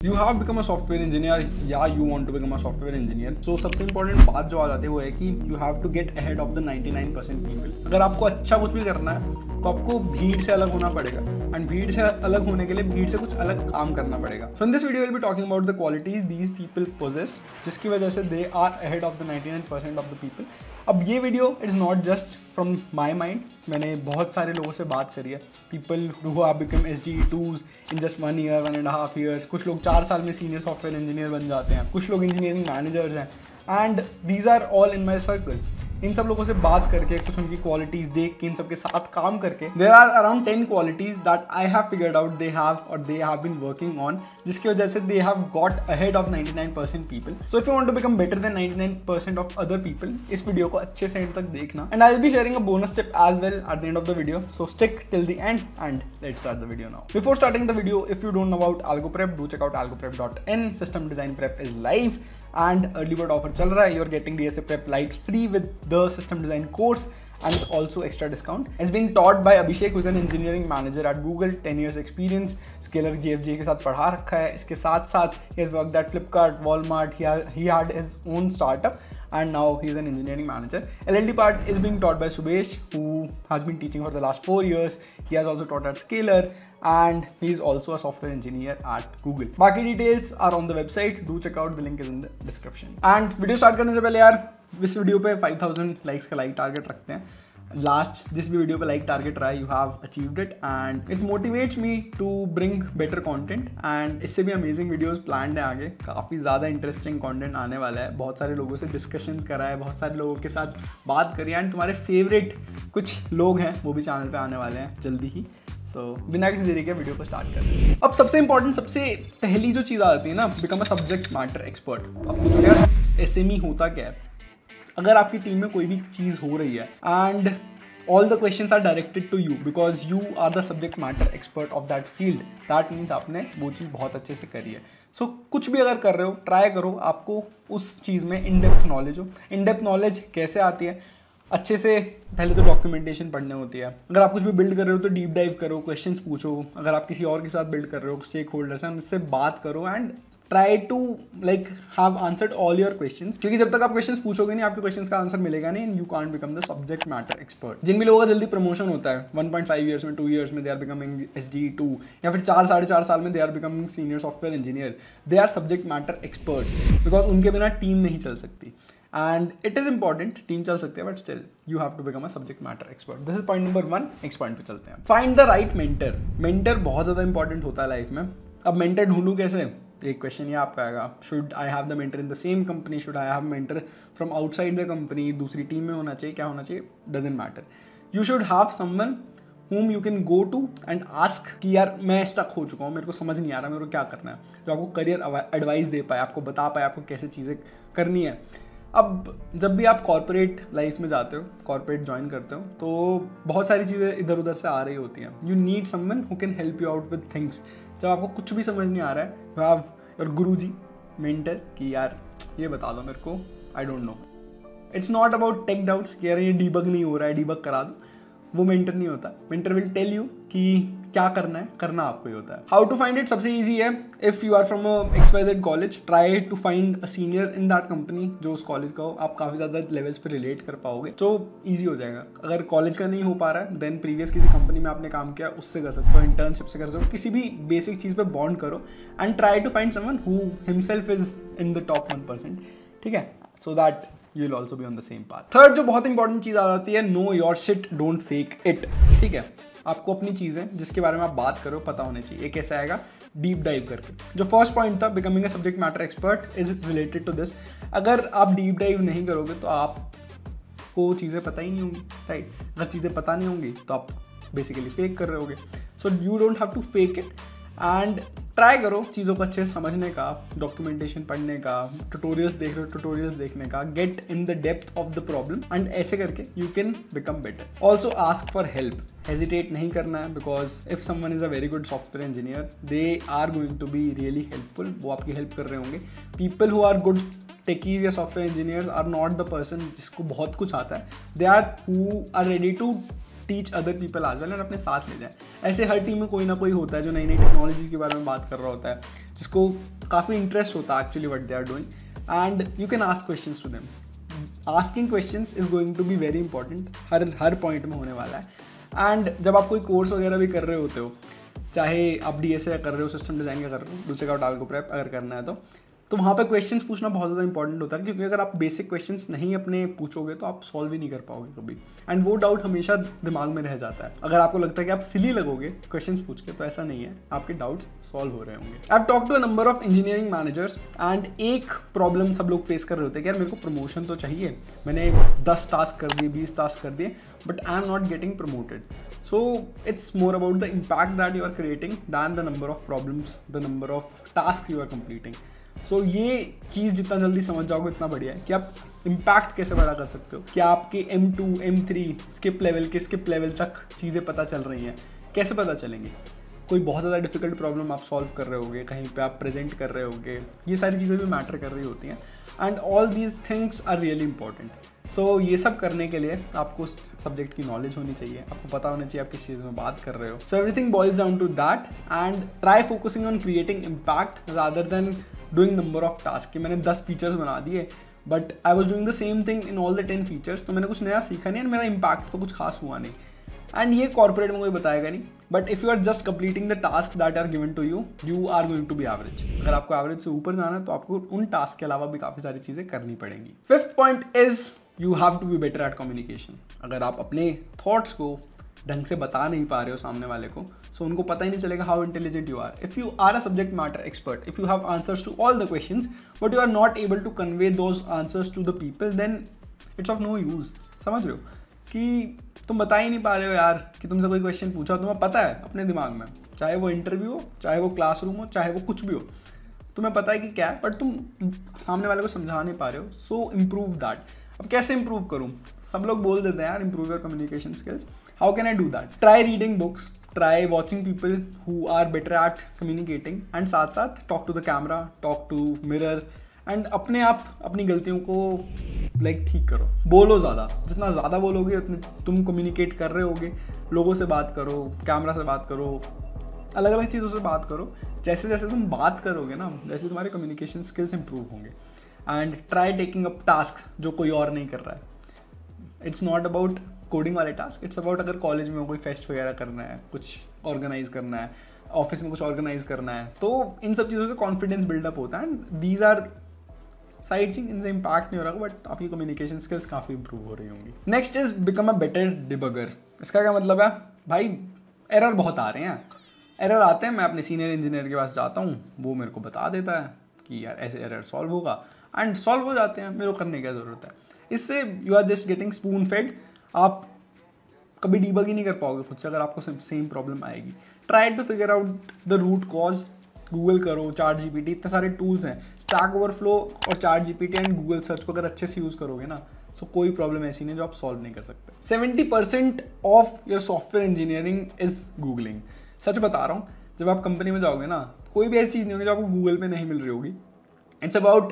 You have become a software engineer या you want to become a software engineer, so सबसे important बात जो आ जाती है वो है कि you have to get ahead of the 99% people. अगर आपको अच्छा कुछ भी करना है तो आपको भीड़ से अलग होना पड़ेगा, एंड भीड़ से अलग होने के लिए भीड़ से कुछ अलग काम करना पड़ेगा। So in this video will be talking about the qualities these people possess, जिसकी वजह से they are ahead of the 99% of the people. अब ये video is not just from my mind, मैंने बहुत सारे लोगों से बात करी है, people who have become SDE2s in just 1 year 1.5 years। कुछ लोग 4 साल में सीनियर सॉफ्टवेयर इंजीनियर बन जाते हैं, कुछ लोग इंजीनियरिंग मैनेजर्स हैं, and these are all in my circle. इन सब लोगों से बात करके, कुछ उनकी क्वालिटीज देख के, इन सब के साथ काम करके, there are around 10 qualities that I have figured out they have और they have been working on, जिसकी वजह से they have got ahead of 99% people. So if you want to become better than 99% of other people, इस वीडियो को अच्छे से end तक देखना, and I will be sharing a bonus tip as well at the end of the video. So stick till the end and let's start the video now. Before starting the video, if you don't know about algo prep, do check out algoprep.in. system design prep is live and early bird offer चल रहा है, you're getting DSA prep light free with the system design course and it's also extra discount. It's being taught by Abhishek, who's an engineering manager at Google, 10 years experience, scalar JFJ के साथ पढ़ा रखा है। इसके साथ साथ he has worked at Flipkart, Walmart, he had his own startup and now he's an engineering manager. LLD part is being taught by Subesh, who has been teaching for the last 4 years. He has also taught at Scalar and he is also a software engineer at Google. बाकी details are on the website. Do check out, the link is in the description. And video start करने से पहले यार, इस video पे 5000 likes का like target रखते हैं। लास्ट जिस भी वीडियो पे लाइक टारगेट रहा है, you have achieved it and it motivates me to bring better content, and इससे भी अमेजिंग वीडियोस प्लान्ड है आगे। काफ़ी ज़्यादा इंटरेस्टिंग कंटेंट आने वाला है, बहुत सारे लोगों से डिस्कशंस करा है, बहुत सारे लोगों के साथ बात करी है, एंड तुम्हारे फेवरेट कुछ लोग हैं वो भी चैनल पे आने वाले हैं जल्दी ही। सो बिना किसी देरी के वीडियो को स्टार्ट करते हैं। अब सबसे इंपॉर्टेंट, सबसे पहली जो चीज़ आ जाती है ना, become a subject matter expert. अब पूछो यार SME होता क्या है? अगर आपकी टीम में कोई भी चीज़ हो रही है and all the questions are directed to you because you are the subject matter expert of that field, that means आपने वो चीज़ बहुत अच्छे से करी है। सो कुछ भी अगर कर रहे हो, ट्राई करो आपको उस चीज़ में इन डेप्थ नॉलेज हो। इन डेप्थ नॉलेज कैसे आती है? अच्छे से पहले तो डॉक्यूमेंटेशन पढ़ने होती है। अगर आप कुछ भी बिल्ड कर रहे हो तो डीप डाइव करो, क्वेश्चंस पूछो। अगर आप किसी और के साथ बिल्ड कर रहे हो, स्टेक होल्डर्स हैं, उनसे बात करो and try to like have answered all your questions, क्योंकि जब तक आप क्वेश्चंस पूछोगे नहीं, आपके क्वेश्चंस का आंसर मिलेगा नहीं, and you can't become the subject matter expert. जिन भी लोगों का जल्दी प्रमोशन होता है 1.5 years में, 2 years में, दे आर बिकमिंग SDE2, या फिर 4-4.5 साल में they are becoming senior software engineer, they are subject matter experts, because उनके बिना टीम नहीं चल सकती। And it is important, team चल सकती है but still you have to become a subject matter expert. This is point number 1। Next point पे चलते हैं। Find the right mentor. Mentor बहुत ज़्यादा इंपॉर्टेंट होता है लाइफ में। अब मेंटर ढूंढूं कैसे? एक क्वेश्चन ये आपका आएगा, should I have the mentor in the same company, should I have mentor from outside the company, दूसरी टीम में होना चाहिए, क्या होना चाहिए? Doesn't matter. You should have someone whom you can go to and ask कि यार मैं स्टक हो चुका हूँ, मेरे को समझ नहीं आ रहा, मेरे को क्या करना है, जो आपको करियर एडवाइस दे पाए, आपको बता पाए आपको कैसे चीज़ें करनी है। अब जब भी आप कॉर्पोरेट लाइफ में जाते हो, कॉर्पोरेट ज्वाइन करते हो, तो बहुत सारी चीज़ें इधर उधर से आ रही होती हैं। You need someone who can help you out with things. जब आपको कुछ भी समझ नहीं आ रहा है, you have your guruji, mentor, कि यार ये बता दो मेरे को, I don't know. It's not about tech doubts कि यार ये डीबग नहीं हो रहा है, डीबग करा दो, वो मेंटर नहीं होता। मेंटर विल टेल यू कि क्या करना है, करना आपको ही होता है। How to find it? सबसे ईजी है, if you are from a XYZ college, try to find a senior in that company जो उस कॉलेज का हो। आप काफ़ी ज़्यादा लेवल्स पे रिलेट कर पाओगे, तो ईजी हो जाएगा। अगर कॉलेज का नहीं हो पा रहा है, देन प्रीवियस किसी कंपनी में आपने काम किया, उससे कर सकते हो, इंटर्नशिप से कर सकते हो, किसी भी बेसिक चीज़ पे बॉन्ड करो and try to find someone who himself is in the top 1%, ठीक है, so that you will also be on the same path. थर्ड जो बहुत इंपॉर्टेंट चीज़ आ जाती है, know your shit, don't fake it, ठीक है। आपको अपनी चीज़ें जिसके बारे में आप बात करो पता होनी चाहिए। ये कैसे आएगा? डीप डाइव करके। जो फर्स्ट पॉइंट था, becoming a subject matter expert, is related to this. अगर आप डीप डाइव नहीं करोगे तो आपको चीज़ें पता ही नहीं होंगी, राइट? अगर चीज़ें पता नहीं होंगी तो आप बेसिकली फेक कर रहे होगे। So you don't have to fake it and try करो चीज़ों को अच्छे से समझने का, डॉक्यूमेंटेशन पढ़ने का, ट्यूटोरियल्स देख रहे हो ट्यूटोरियल्स देखने का, get in the depth of the problem, and ऐसे करके you can become better. Also ask for help, hesitate नहीं करना है, because if someone is a very good software engineer, they are going to be really helpful, वो आपकी help कर रहे होंगे। People who are good techies या software engineers are not the person जिसको बहुत कुछ आता है, they are who are ready to teach other people as well and अपने साथ ले जाए। ऐसे हर टीम में कोई ना कोई होता है जो नई नई टेक्नोलॉजी के बारे में बात कर रहा होता है, जिसको काफ़ी इंटरेस्ट होता है actually what they are doing, and you can ask questions to them. Asking questions is going to be very important, हर पॉइंट में होने वाला है. एंड जब आप कोई कोर्स वगैरह भी कर रहे होते हो, चाहे आप DSA कर रहे हो, सिस्टम डिज़ाइन का कर रहे हो, दूसरे का डाल को प्रेप अगर करना है तो वहाँ पे क्वेश्चंस पूछना बहुत ज़्यादा इंपॉर्टेंट होता है, क्योंकि अगर आप बेसिक क्वेश्चंस नहीं अपने पूछोगे तो आप सॉल्व ही नहीं कर पाओगे कभी. एंड वो डाउट हमेशा दिमाग में रह जाता है. अगर आपको लगता है कि आप सिली लगोगे क्वेश्चंस पूछ के, तो ऐसा नहीं है, आपके डाउट्स सॉल्व हो रहे होंगे. I have talk to a number of engineering managers, and एक प्रॉब्लम सब लोग फेस कर रहे होते हैं कि यार मेरे को प्रमोशन तो चाहिए, मैंने 10 टास्क कर दिए, 20 टास्क कर दिए, but I am not getting promoted. So it's more about the impact that you are creating than the number of problems, the number of tasks you are completing. So ये चीज़ जितना जल्दी समझ जाओगे उतना बढ़िया है कि आप इम्पैक्ट कैसे बड़ा कर सकते हो, कि आपके M2, M3 स्किप लेवल तक चीज़ें पता चल रही हैं, कैसे पता चलेंगी. कोई बहुत ज़्यादा डिफिकल्ट प्रॉब्लम आप सॉल्व कर रहे होगे, कहीं पे आप प्रेजेंट कर रहे होगे, ये सारी चीज़ें भी मैटर कर रही होती हैं. And all these things are really important. So ये सब करने के लिए आपको उस सब्जेक्ट की नॉलेज होनी चाहिए, आपको पता होना चाहिए आप किस चीज़ में बात कर रहे हो. So everything boils down to that, and try focusing on creating impact rather than doing number of task. कि मैंने 10 फीचर्स बना दिए, but I was doing the same thing in all the 10 features, तो मैंने कुछ नया सीखा नहीं, मेरा इम्पैक्ट तो कुछ खास हुआ नहीं. एंड ये कॉर्पोरेट में कोई बताएगा नहीं, but if you are just completing the task that are given to you, you are going to be average. अगर आपको एवरेज से ऊपर जाना है तो आपको उन टास्क के अलावा भी काफ़ी सारी चीज़ें करनी पड़ेंगी. Fifth point is you have to be better at communication. अगर आप अपने थॉट्स को ढंग से बता नहीं पा रहे हो सामने वाले को, सो उनको पता ही नहीं चलेगा how intelligent you are. If you are a subject matter expert, if you have answers to all the questions but you are not able to convey those answers to the people, then it's of no use. समझ रहे हो कि तुम बता ही नहीं पा रहे हो यार, कि तुमसे कोई क्वेश्चन पूछा, तुम्हें पता है अपने दिमाग में, चाहे वो इंटरव्यू हो, चाहे वो क्लासरूम हो, चाहे वो कुछ भी हो, तुम्हें पता है कि क्या है, बट तुम सामने वाले को समझा नहीं पा रहे हो. So improve that. अब कैसे इंप्रूव करूँ? सब लोग बोल देते हैं यार improve your communication skills. How can I do that? Try reading books, try watching people who are better at communicating, and साथ साथ talk to the camera, talk to mirror, and अपने आप अपनी गलतियों को ठीक करो. बोलो ज़्यादा, जितना ज़्यादा बोलोगे उतने तुम कम्युनिकेट कर रहे होगे. लोगों से बात करो, कैमरा से बात करो, अलग अलग चीज़ों से बात करो. जैसे जैसे तुम बात करोगे ना, वैसे तुम्हारे कम्युनिकेशन स्किल्स इंप्रूव होंगे. And try taking up task जो कोई और नहीं कर रहा है. इट्स नॉट अबाउट कोडिंग वाले टास्क, इट्स अबाउट अगर कॉलेज में कोई फेस्ट वगैरह करना है, कुछ ऑर्गेनाइज करना है, ऑफिस में कुछ ऑर्गेनाइज करना है, तो इन सब चीज़ों से कॉन्फिडेंस बिल्डअप होता है. एंड दीज आर साइड चिंग, इनसे इम्पैक्ट नहीं हो रहा, बट आपकी कम्युनिकेशन स्किल्स काफ़ी इंप्रूव हो रही होंगी. Next is become a better debugger. इसका क्या मतलब है? भाई एरर बहुत आ रहे हैं, एरर आते हैं, मैं अपने सीनियर इंजीनियर के पास जाता हूँ, वो मेरे को बता देता है कि यार ऐसे एरर सॉल्व होगा, एंड सॉल्व हो जाते हैं. मेरे को करने की ज़रूरत है. इससे you are just getting spoon fed. आप कभी डीबग ही नहीं कर पाओगे खुद से अगर आपको सेम प्रॉब्लम आएगी. Try to figure out the root cause. Google करो, चार्ट जीपीटी, इतने सारे टूल्स हैं. स्टैक ओवरफ्लो और ChatGPT and Google search को अगर अच्छे से यूज़ करोगे ना, सो कोई प्रॉब्लम ऐसी नहीं जो आप सॉल्व नहीं कर सकते. 70% of your software engineering is googling. सच बता रहा हूँ, जब आप कंपनी में जाओगे ना, कोई भी ऐसी चीज़ नहीं होगी जो आपको गूगल पे नहीं मिल रही होगी. इट्स अबाउट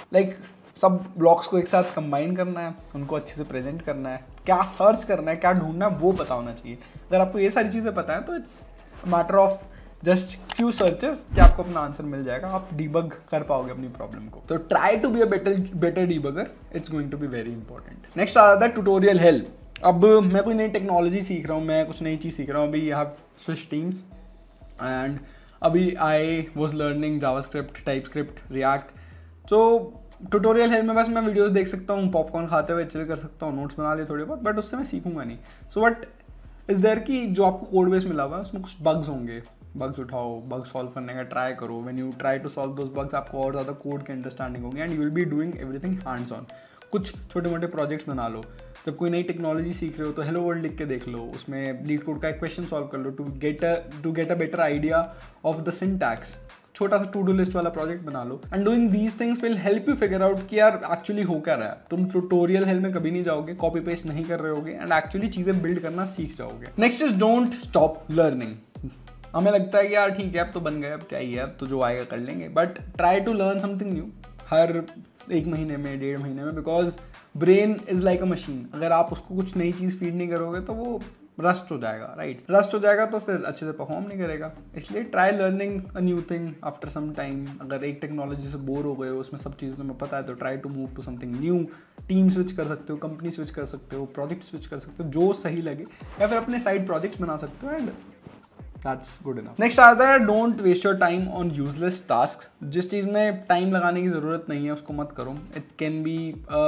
सब ब्लॉक्स को एक साथ कंबाइन करना है, उनको अच्छे से प्रेजेंट करना है, क्या सर्च करना है, क्या ढूंढना है, वो पता होना चाहिए. अगर आपको ये सारी चीज़ें पता है तो it's matter of just few searches कि आपको अपना आंसर मिल जाएगा, आप डीबग कर पाओगे अपनी प्रॉब्लम को. तो try to be a better debugger. It's going to be very important. Next आ जाता है ट्यूटोरियल हेल्प. अब मैं कोई नई टेक्नोलॉजी सीख रहा हूँ, मैं कुछ नई चीज़ सीख रहा हूँ. अभी I have switch teams and अभी I was learning JavaScript, TypeScript, React. तो ट्यूटोरियल हेल्प में बस मैं वीडियोस देख सकता हूँ, पॉपकॉर्न खाते हुए चिल कर सकता हूँ, नोट्स बना लिए थोड़े बहुत, बट उससे मैं सीखूंगा नहीं. सो वट इज़ देयर कि जो आपको कोड बेस मिला हुआ है उसमें कुछ बग्स होंगे, बग्स उठाओ, बग सॉल्व करने का ट्राई करो. When you try to solve those bugs, आपको और ज़्यादा कोड की अंडरस्टैंडिंग होगी and you will be doing everything hands on. कुछ छोटे मोटे प्रोजेक्ट्स बना लो. जब कोई नई टेक्नोलॉजी सीख रहे हो तो हेलो वर्ल्ड लिख के देख लो, उसमें लीड कोड का एक क्वेश्चन सॉल्व कर लो to get a better idea of the syntax. छोटा सा टू डू लिस्ट वाला प्रोजेक्ट बना लो. And doing these things will help you figure out कि यार एक्चुअली हो क्या रहा है. तुम ट्यूटोरियल हेल्प में कभी नहीं जाओगे, कॉपी पेस्ट नहीं कर रहे होगे, एंड एक्चुअली चीज़ें बिल्ड करना सीख जाओगे. Next is don't stop learning. हमें लगता है कि यार ठीक है अब तो बन गए, अब क्या ही है, अब तो जो आएगा कर लेंगे, but try to learn something new हर 1 महीने में, 1.5 महीने में, because brain is like a machine. अगर आप उसको कुछ नई चीज़ फीड नहीं करोगे तो वो रस्ट हो जाएगा, राइट? रस्ट हो जाएगा तो फिर अच्छे से परफॉर्म नहीं करेगा। इसलिए try learning a new thing after some time. अगर एक टेक्नोलॉजी से बोर हो गए हो, उसमें सब चीज़ें तुम्हें पता है, तो try to move to something new. Team switch कर सकते हो, कंपनी स्विच कर सकते हो, प्रोजेक्ट स्विच कर सकते हो, जो सही लगे, या फिर अपने साइड प्रोजेक्ट्स बना सकते हो, and That's good enough. Next आता है don't waste your time on useless task. जिस चीज़ में टाइम लगाने की ज़रूरत नहीं है उसको मत करो। इट कैन बी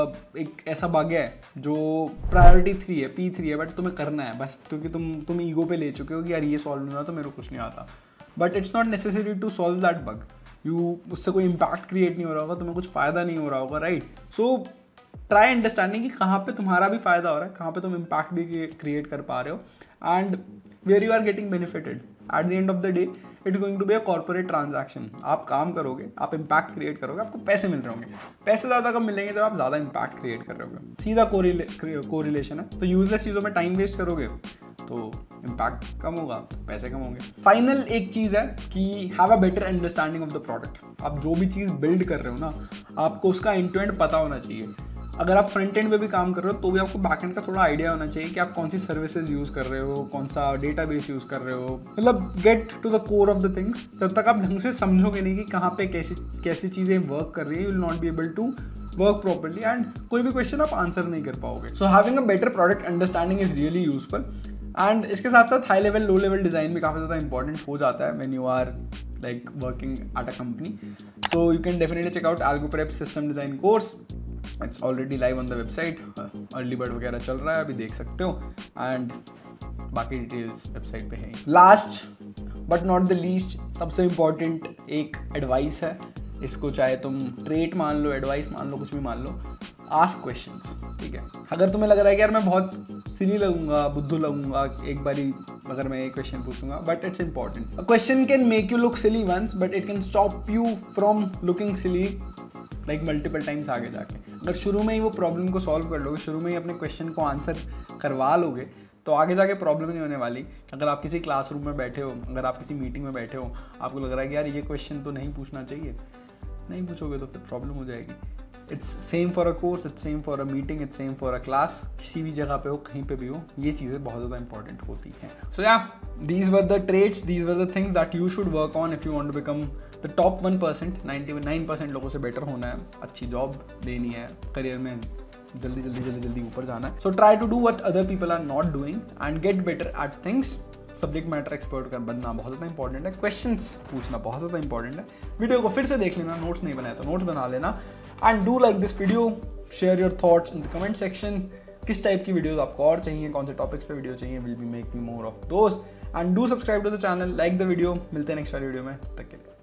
एक ऐसा भाग्य है जो प्रायोरिटी 3 है, P3 है, बट तुम्हें करना है बस, क्योंकि तुम ईगो पे ले चुके हो कि यार ये सॉल्व नहीं हुआ तो मेरे को कुछ नहीं आता। But it's not necessary to solve that bug. उससे कोई इम्पैक्ट क्रिएट नहीं हो रहा होगा, तुम्हें कुछ फ़ायदा नहीं हो रहा होगा, राइट? सो ट्राई अंडरस्टैंडिंग कि कहाँ पे तुम्हारा भी फायदा हो रहा है, कहाँ पे तुम इम्पैक्ट भी क्रिएट कर पा रहे हो, and where you are getting benefited. At the end of the day it's going to be a corporate transaction. आप काम करोगे, आप इम्पैक्ट क्रिएट करोगे, आपको पैसे मिल रहे होंगे। पैसे ज़्यादा कब मिलेंगे? जब आप ज़्यादा इम्पैक्ट क्रिएट कर रहे होगे। सीधा कोरिलेशन है। तो यूजलेस चीज़ों में टाइम वेस्ट करोगे तो इम्पैक्ट कम होगा, तो पैसे कम होंगे। फाइनल एक चीज़ है कि have a better understanding of the product. आप जो भी चीज़ बिल्ड कर रहे हो ना, आपको उसका एंड टू एंड पता होना चाहिए। अगर आप फ्रंट एंड पे भी काम कर रहे हो तो भी आपको बैक एंड का थोड़ा आइडिया होना चाहिए कि आप कौन सी सर्विसेज यूज़ कर रहे हो, कौन सा डेटाबेस यूज़ कर रहे हो। मतलब get to the core of the things. जब तक आप ढंग से समझोगे नहीं कि कहाँ पे कैसी चीज़ें वर्क कर रही है, you will not be able to work properly, and कोई भी क्वेश्चन आप आंसर नहीं कर पाओगे। So having a better product understanding is really useful. And इसके साथ साथ high level low level design भी काफ़ी ज़्यादा इंपॉर्टेंट हो जाता है when you are like working at a company. So you can definitely check out Algo Prep System Design course. It's already live on the website. Early bird वगैरह चल रहा है, अभी देख सकते हो, and बाकी डिटेल्स वेबसाइट पे हैं। Last but not the least, सबसे इम्पॉर्टेंट एक एडवाइस है। इसको चाहे तुम ट्रेट मान लो, एडवाइस मान लो, कुछ भी मान लो। आस्क क्वेश्चंस, ठीक है? अगर तुम्हें लग रहा है कि यार मैं बहुत सिली लगूंगा, बुद्धू लगूंगा एक बारी अगर मैं एक क्वेश्चन पूछूंगा, but it's important. A question can make you look silly once, but it can stop you from looking silly like multiple times आगे जाके। अगर शुरू में ही वो प्रॉब्लम को सॉल्व कर लोगे, शुरू में ही अपने क्वेश्चन को आंसर करवा लोगे, तो आगे जाके प्रॉब्लम नहीं होने वाली। अगर आप किसी क्लासरूम में बैठे हो, अगर आप किसी मीटिंग में बैठे हो, आपको लग रहा है कि यार ये क्वेश्चन तो नहीं पूछना चाहिए, नहीं पूछोगे तो फिर प्रॉब्लम हो जाएगी। It's same for a course, it's same for a meeting, it's same for a class. किसी भी जगह पे हो, कहीं पे भी हो, ये चीज़ें बहुत ज़्यादा इंपॉर्टेंट होती हैं। सो या these were the traits, these were the things that you should work on if you want to become the top 1%। 99% लोगों से बेटर होना है, अच्छी जॉब लेनी है, करियर में जल्दी ऊपर जाना है। So try to do what other people are not doing and get better at things. Subject matter expert का बनना बहुत ज़्यादा इंपॉर्टेंट है। क्वेश्चंस पूछना बहुत ज़्यादा इंपॉर्टेंट है। वीडियो को फिर से देख लेना, नोट्स नहीं बनाए तो नोट्स बना लेना, and do like this video, share your thoughts in the comment section. किस टाइप की वीडियोस आपको और चाहिए, कौन से टॉपिक्स पे वीडियो चाहिए, will be making more of those, and do subscribe to the channel, like the video. मिलते हैं नेक्स्ट वाली वीडियो में, तब तक के लिए।